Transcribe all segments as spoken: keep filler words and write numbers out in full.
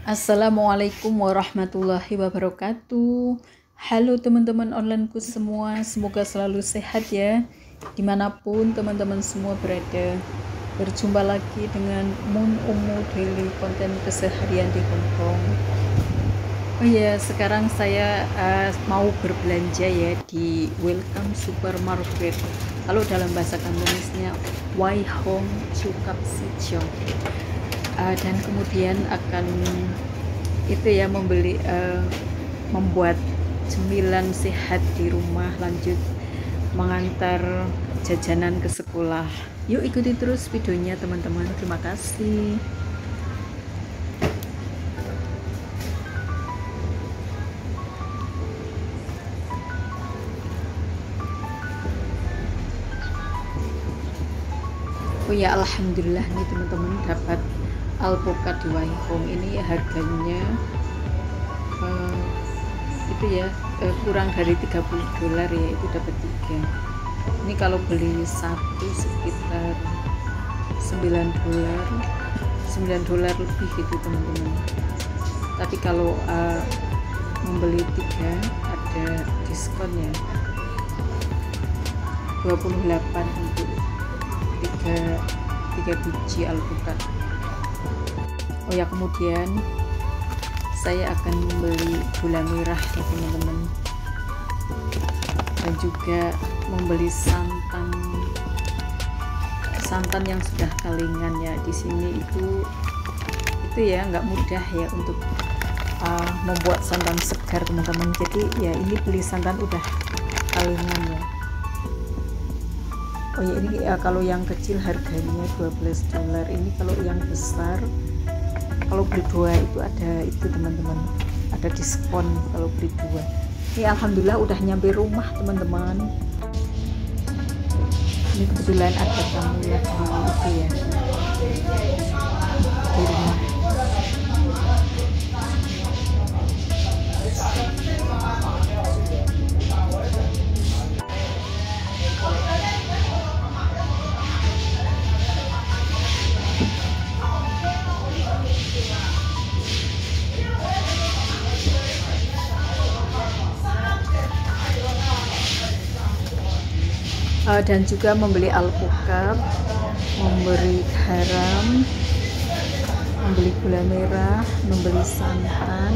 Assalamualaikum warahmatullahi wabarakatuh. Halo teman-teman onlineku semua, semoga selalu sehat ya dimanapun teman-teman semua berada. Berjumpa lagi dengan Mun Umu Daily konten keseharian di Hongkong. Oh ya, sekarang saya uh, mau berbelanja ya di Welcome Supermarket. Kalau dalam bahasa Kantonisnya Wai Hong Cukap Sichong. Uh, dan kemudian akan itu ya membeli uh, membuat cemilan sehat di rumah, lanjut mengantar jajanan ke sekolah. Yuk ikuti terus videonya teman-teman, terima kasih. Oh ya, alhamdulillah nih teman-teman dapat alpukat di Wai Hong. Ini harganya uh, itu ya uh, kurang dari tiga puluh dolar ya, itu dapat tiga. Ini kalau beli satu sekitar sembilan dolar sembilan dolar lebih gitu teman-teman. Tapi kalau uh, membeli tiga ada diskon ya, dua puluh delapan untuk tiga tiga biji alpukat. Oh ya, kemudian saya akan membeli gula merah ya teman-teman, dan juga membeli santan santan yang sudah kalingan ya. Di sini itu itu ya nggak mudah ya untuk uh, membuat santan segar teman-teman. Jadi ya ini beli santan udah kalingan ya. Oh ya, ini ya kalau yang kecil harganya dua belas dolar. Ini kalau yang besar, kalau beli dua itu ada itu teman-teman, ada diskon kalau beli dua. Ini alhamdulillah udah nyampe rumah teman-teman. Ini kebetulan ada tamu lagi itu ya di rumah. Uh, dan juga membeli alpukat, membeli garam, membeli gula merah, membeli santan.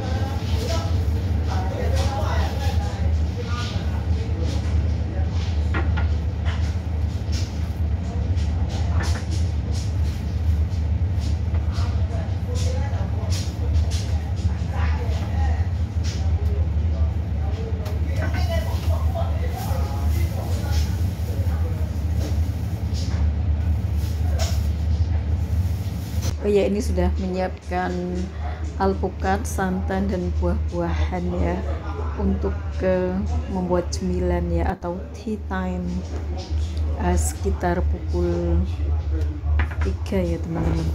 Oh ya, ini sudah menyiapkan alpukat, santan dan buah-buahan ya untuk ke membuat cemilan ya atau tea time uh, sekitar pukul tiga ya teman-teman.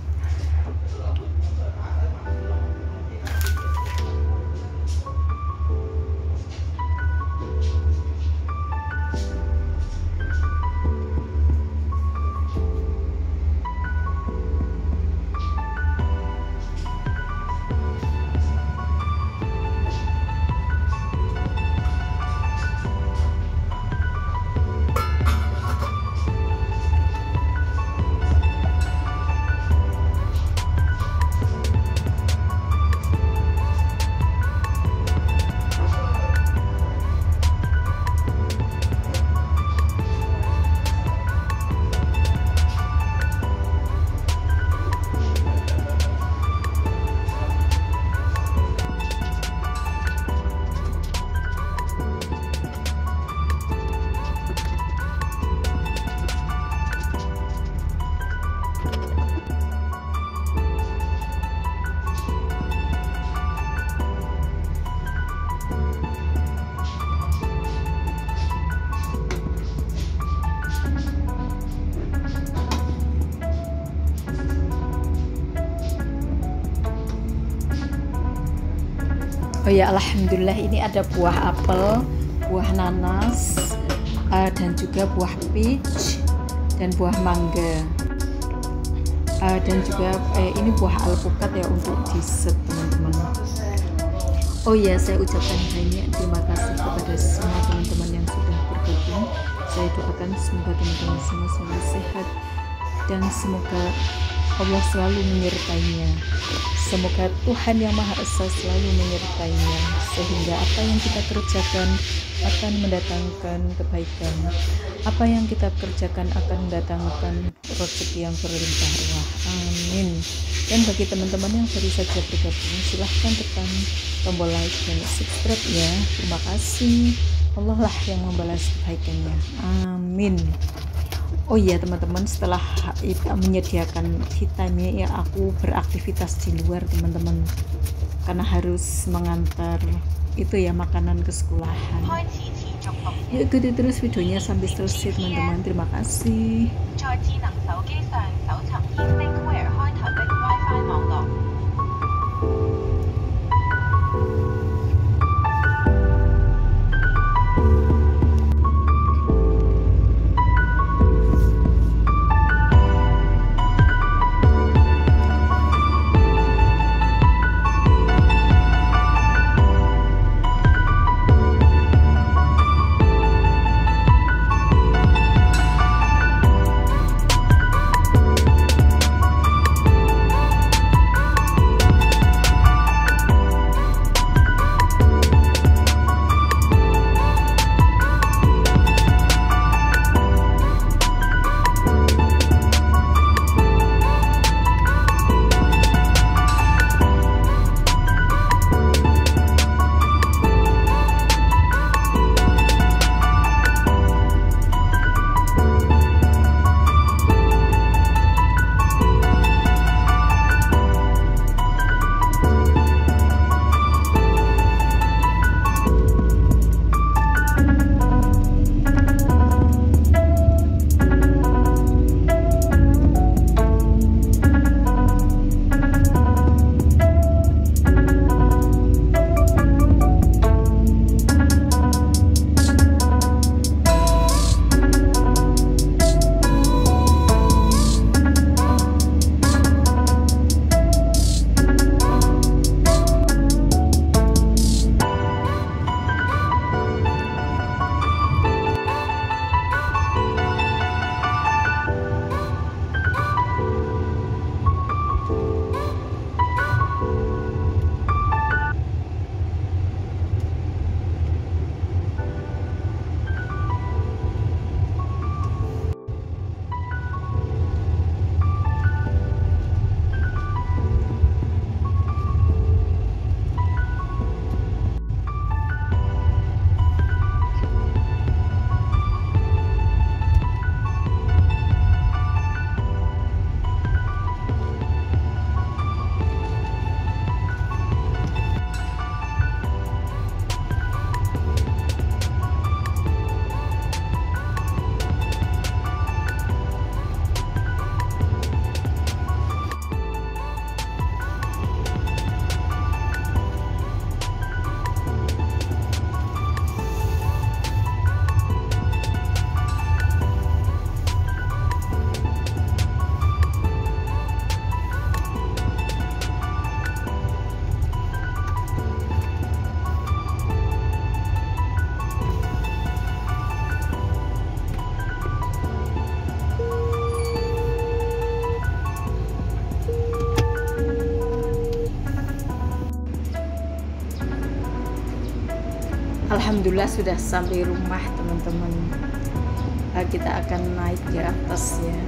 Oh ya, alhamdulillah ini ada buah apel, buah nanas, uh, dan juga buah peach dan buah mangga. uh, dan juga eh, ini buah alpukat ya untuk dessert teman-teman. Oh ya, saya ucapkan banyak terima kasih kepada semua teman-teman yang sudah bergabung. Saya doakan semoga teman-teman semua selalu sehat dan semoga Allah selalu menyertainya. Semoga Tuhan Yang Maha Esa selalu menyertainya, sehingga apa yang kita kerjakan akan mendatangkan kebaikan. Apa yang kita kerjakan akan mendatangkan rezeki yang berlimpah ruah. Amin. Dan bagi teman-teman yang baru saja bergabung, silahkan tekan tombol like dan subscribe ya. Terima kasih. Allah lah yang membalas kebaikannya. Amin. Oh iya teman-teman, setelah kita menyediakan vitamin ya, aku beraktivitas di luar teman-teman, karena harus mengantar itu ya makanan ke sekolahan. Yuk ikuti terus videonya sampai selesai teman-teman. Terima kasih. Alhamdulillah sudah sampai rumah teman-teman. uh, kita akan naik ke atas ya,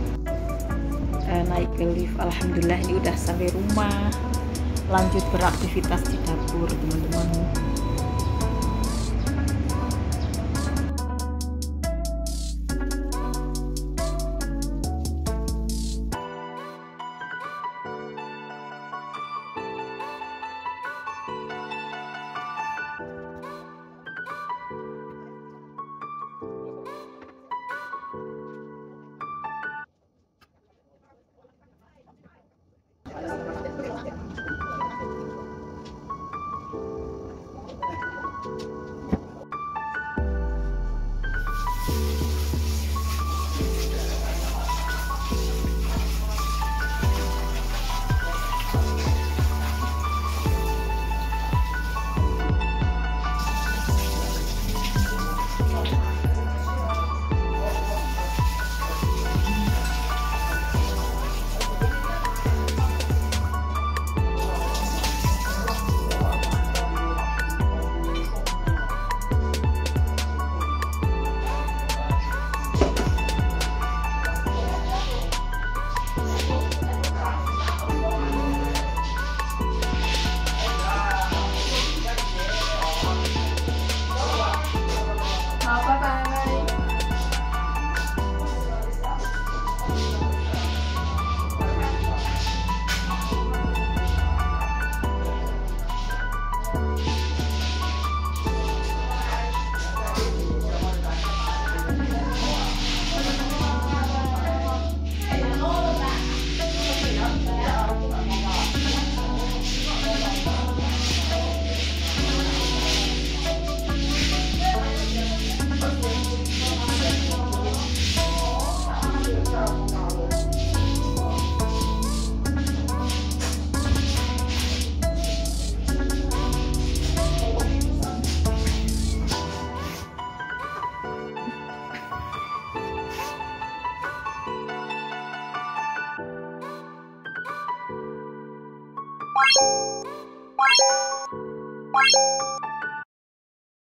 uh, naik ke lift. Alhamdulillah ini udah sampai rumah, lanjut beraktivitas di dapur teman-teman.